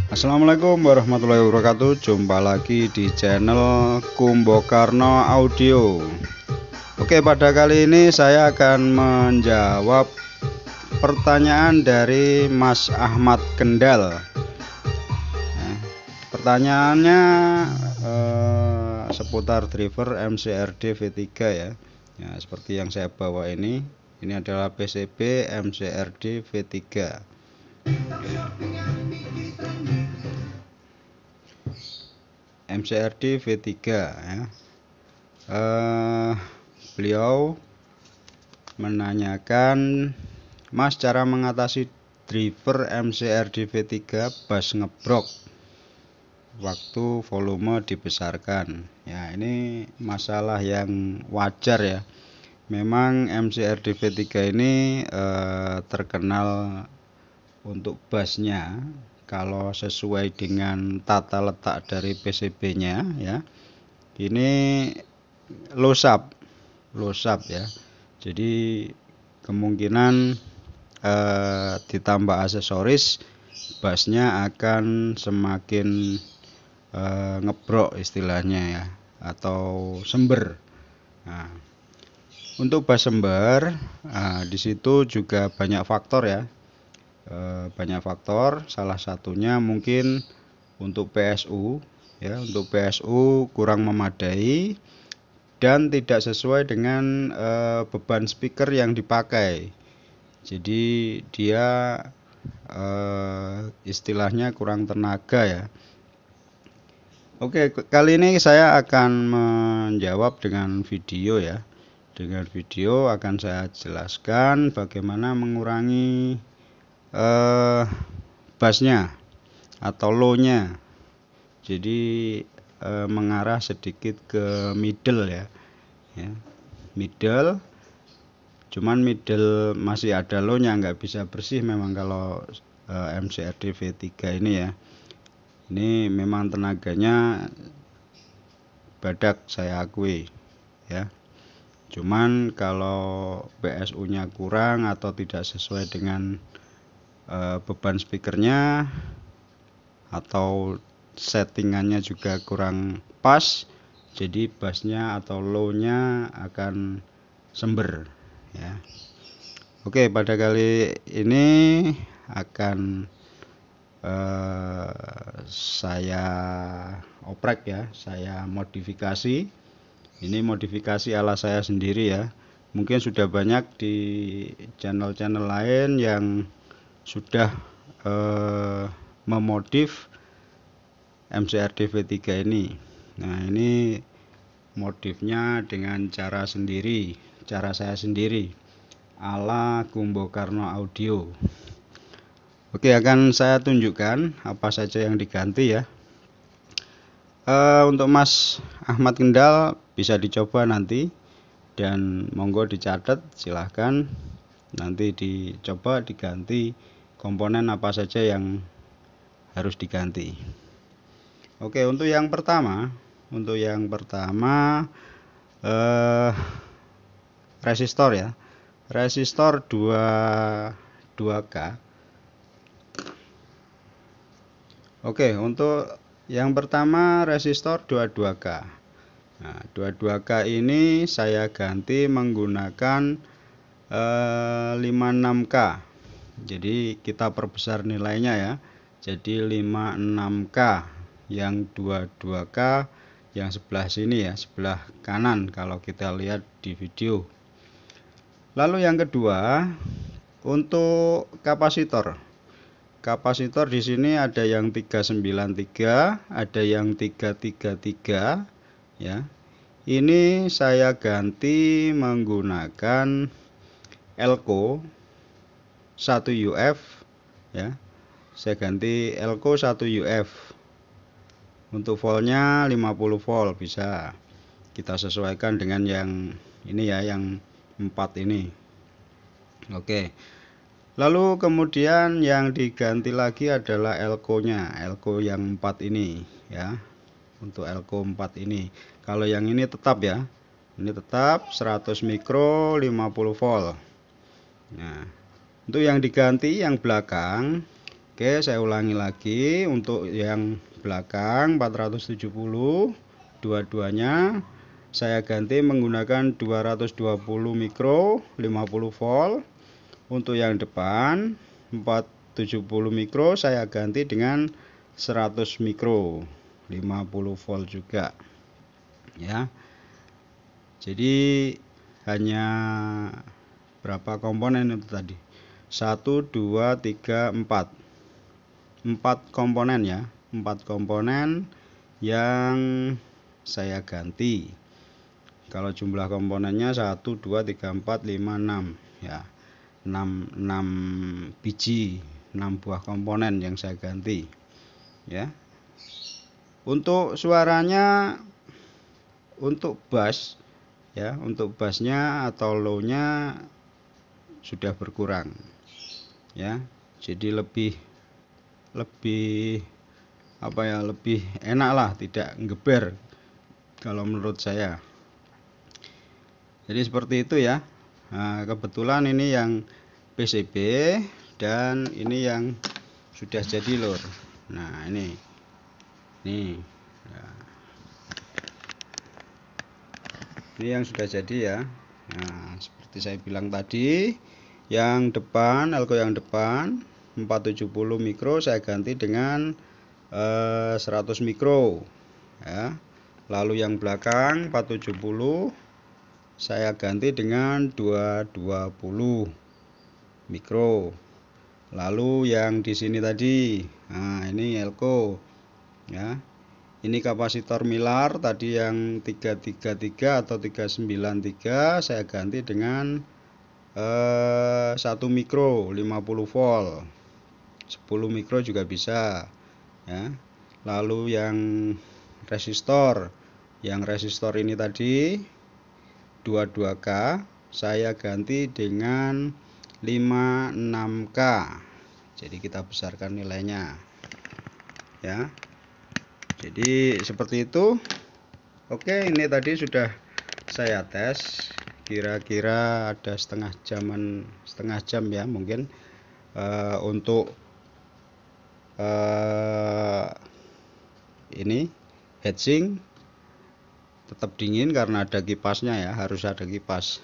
Assalamualaikum warahmatullahi wabarakatuh. Jumpa lagi di channel Kumbokarno Audio. Oke, pada kali ini saya akan menjawab pertanyaan dari Mas Ahmad Kendal. Pertanyaannya seputar driver MCRD V3 ya. Seperti yang saya bawa ini adalah PCB MCRD V3. MCRD V3 ya. Beliau menanyakan, Mas, cara mengatasi driver MCRD V3 bass ngebrok waktu volume dibesarkan. Ya, ini masalah yang wajar ya. Memang MCRD V3 ini terkenal untuk bassnya, kalau sesuai dengan tata letak dari PCB-nya ya, ini low sub ya. Jadi kemungkinan ditambah aksesoris, bassnya akan semakin ngebrok istilahnya ya, atau sember. Nah, untuk bass sember, di situ juga banyak faktor ya. Banyak faktor, salah satunya mungkin untuk PSU ya, untuk PSU kurang memadai dan tidak sesuai dengan beban speaker yang dipakai. Jadi dia istilahnya kurang tenaga ya. Oke, kali ini saya akan menjawab dengan video ya. Dengan video akan saya jelaskan bagaimana mengurangi bassnya atau low-nya. Jadi mengarah sedikit ke middle ya. Middle, cuman middle masih ada low-nya, nggak bisa bersih memang kalau MCRD V3 ini ya. Ini memang tenaganya badak, saya akui ya. Cuman kalau PSU nya kurang atau tidak sesuai dengan beban speakernya atau settingannya juga kurang pas, jadi bassnya atau low-nya akan sember ya. Oke, pada kali ini akan saya oprek ya, saya modifikasi. Ini modifikasi ala saya sendiri ya. Mungkin sudah banyak di channel-channel lain yang sudah memodif MCRD V3 ini. Nah, ini modifnya dengan cara sendiri, cara saya sendiri, ala Kumbokarno Audio. Oke, akan saya tunjukkan apa saja yang diganti ya. Untuk Mas Ahmad Kendal bisa dicoba nanti, dan monggo dicatat, silahkan nanti dicoba diganti komponen apa saja yang harus diganti. Oke, untuk yang pertama resistor ya. Resistor 2K. Oke, untuk yang pertama resistor 22K. Nah, 22K ini saya ganti menggunakan 56K. Jadi kita perbesar nilainya ya. Jadi 56K, yang 22K yang sebelah sini ya, sebelah kanan kalau kita lihat di video. Lalu yang kedua, untuk kapasitor. Kapasitor di sini ada yang 393, ada yang 333 ya. Ini saya ganti menggunakan Elco 1 UF ya. Saya ganti Elco 1 UF. Untuk voltnya 50 volt, bisa kita sesuaikan dengan yang ini ya, yang 4 ini. Oke. Lalu kemudian yang diganti lagi adalah Elco-nya, Elco yang 4 ini ya. Untuk Elco 4 ini. Kalau yang ini tetap ya. Ini tetap 100 mikro 50 volt. Nah, untuk yang diganti yang belakang Oke, saya ulangi lagi. Untuk yang belakang 470 dua-duanya saya ganti menggunakan 220 mikro 50 volt. Untuk yang depan 470 mikro saya ganti dengan 100 mikro 50 volt juga ya. Jadi hanya berapa komponen itu tadi? 1 2 3 4 komponen ya, 4 komponen yang saya ganti. Kalau jumlah komponennya 1 2 3 4 5 6 ya, 6 biji, 6 buah komponen yang saya ganti ya. Untuk suaranya, untuk bass ya, untuk bassnya atau low-nya sudah berkurang ya, jadi lebih apa ya, lebih enak lah, tidak ngeber kalau menurut saya. Jadi seperti itu ya. Nah, kebetulan ini yang PCB dan ini yang sudah jadi lur. Nah ini ya. Ini yang sudah jadi ya. Nah, seperti saya bilang tadi, yang depan, elko yang depan 470 mikro saya ganti dengan 100 mikro ya. Lalu yang belakang 470 saya ganti dengan 220 mikro. Lalu yang di sini tadi, nah ini elko ya. Ini kapasitor Milar tadi yang 333 atau 393 saya ganti dengan 1 mikro 50 volt. 10 mikro juga bisa ya. Lalu yang resistor ini tadi 22K saya ganti dengan 56K. Jadi kita besarkan nilainya ya. Jadi seperti itu. Oke, ini tadi sudah saya tes, kira-kira ada setengah jam ya mungkin, untuk ini heatsink tetap dingin karena ada kipasnya ya, harus ada kipas.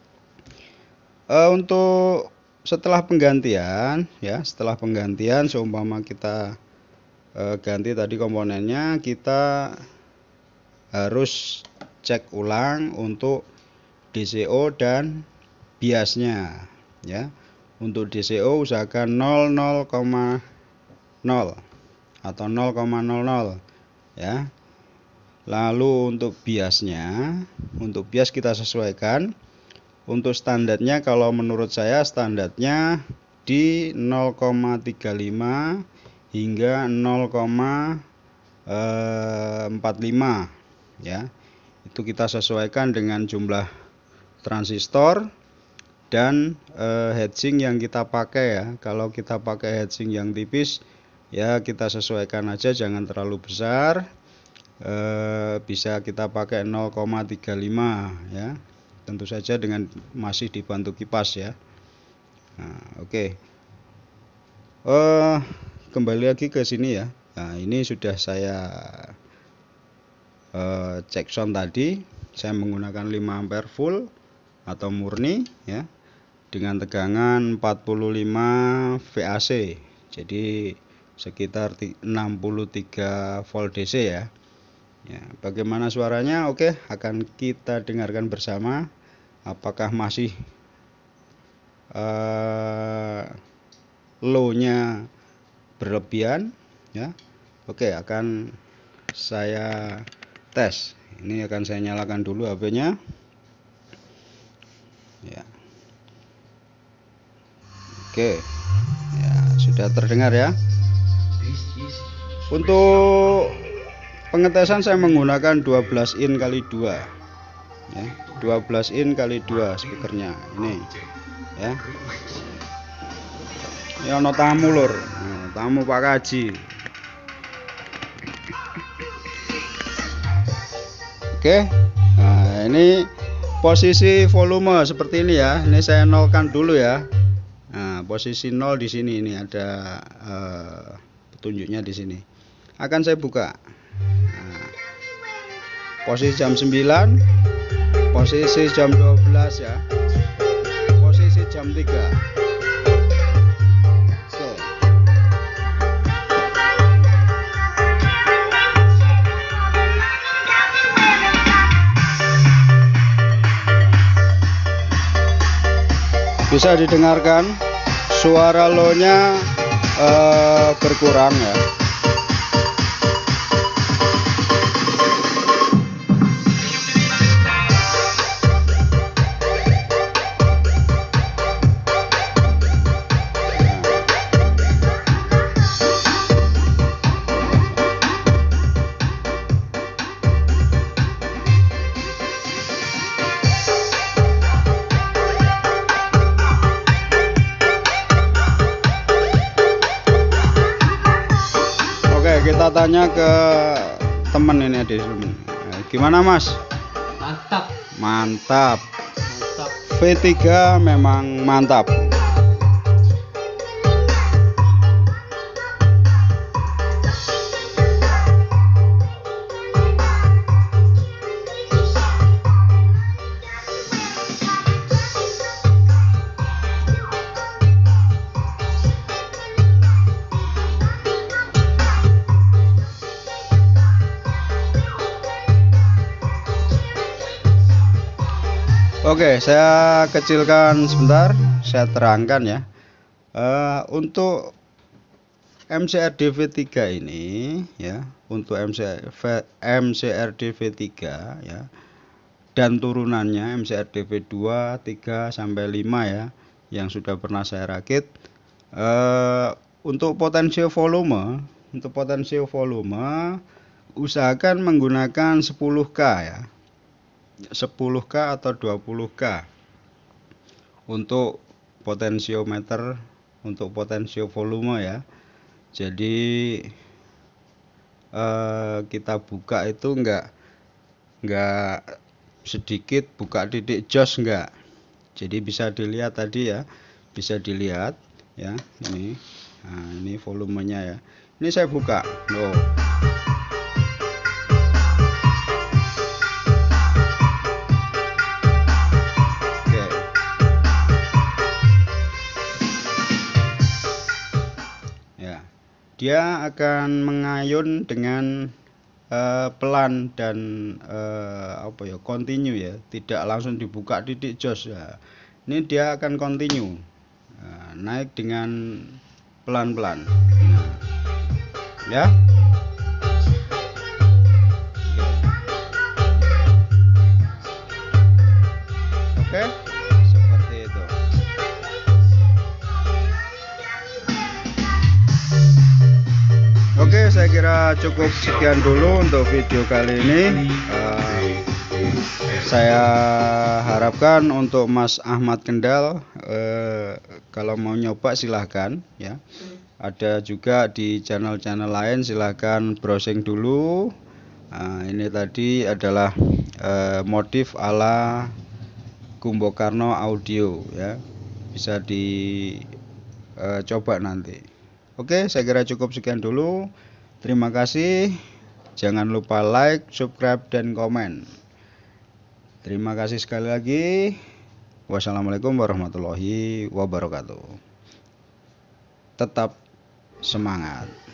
Untuk setelah penggantian ya, seumpama kita ganti tadi komponennya, kita harus cek ulang untuk DCO dan biasnya ya. Untuk DCO usahakan 0,0 atau 0,00 ya. Lalu untuk biasnya, untuk bias kita sesuaikan. Untuk standarnya, kalau menurut saya standarnya di 0,35 hingga 0,45 ya. Itu kita sesuaikan dengan jumlah transistor dan heatsink yang kita pakai ya. Kalau kita pakai heatsink yang tipis ya, kita sesuaikan aja, jangan terlalu besar. Bisa kita pakai 0,35 ya, tentu saja dengan masih dibantu kipas ya. Nah, oke. Kembali lagi ke sini ya. Nah, ini sudah saya cek sound tadi. Saya menggunakan 5 ampere full atau murni ya, dengan tegangan 45 VAC. Jadi sekitar 63 volt DC ya. Ya, bagaimana suaranya? Oke, akan kita dengarkan bersama. Apakah masih low-nya berlebihan ya. Oke, akan saya tes. Ini akan saya nyalakan dulu HP-nya ya. Oke ya, sudah terdengar ya. Untuk pengetesan saya menggunakan 12 in kali 2 ya, 12 in kali 2 speakernya ini ya. Ini ono tamu lur, nah, tamu Pak Kaji. Oke, nah ini posisi volume seperti ini ya. Ini saya nolkan dulu ya. Nah, posisi 0 di sini, ini ada petunjuknya di sini. Akan saya buka. Nah, posisi jam 9, posisi jam 12 ya. Posisi jam 3. Bisa didengarkan suara low-nya berkurang ya. Kita tanya ke temen ini di sini. Gimana Mas? Mantap. Mantap. Mantap. V3 memang mantap. Oke, saya kecilkan sebentar, saya terangkan ya. Untuk MCRD V3 ini ya, untuk MCRD V3 ya, dan turunannya MCRD V2, 3 sampai 5 ya, yang sudah pernah saya rakit. Untuk potensio volume, usahakan menggunakan 10K ya. 10K atau 20K untuk potensiometer, untuk potensio volume ya. Jadi kita buka itu enggak sedikit buka titik jos enggak. Jadi bisa dilihat tadi ya, bisa dilihat ya, ini. Nah, ini volumenya ya. Ini saya buka. Loh. Dia akan mengayun dengan pelan dan continue ya, tidak langsung dibuka titik jos ya. Ini dia akan continue, naik dengan pelan-pelan. Ya. Oke, seperti itu. Oke, saya kira cukup sekian dulu untuk video kali ini. Saya harapkan untuk Mas Ahmad Kendal, kalau mau nyoba silahkan ya. Ada juga di channel-channel lain, silahkan browsing dulu. Ini tadi adalah modif ala Kumbokarno Audio ya. Bisa dicoba nanti. Oke, saya kira cukup sekian dulu. Terima kasih. Jangan lupa like, subscribe, dan komen. Terima kasih sekali lagi. Wassalamualaikum warahmatullahi wabarakatuh. Tetap semangat.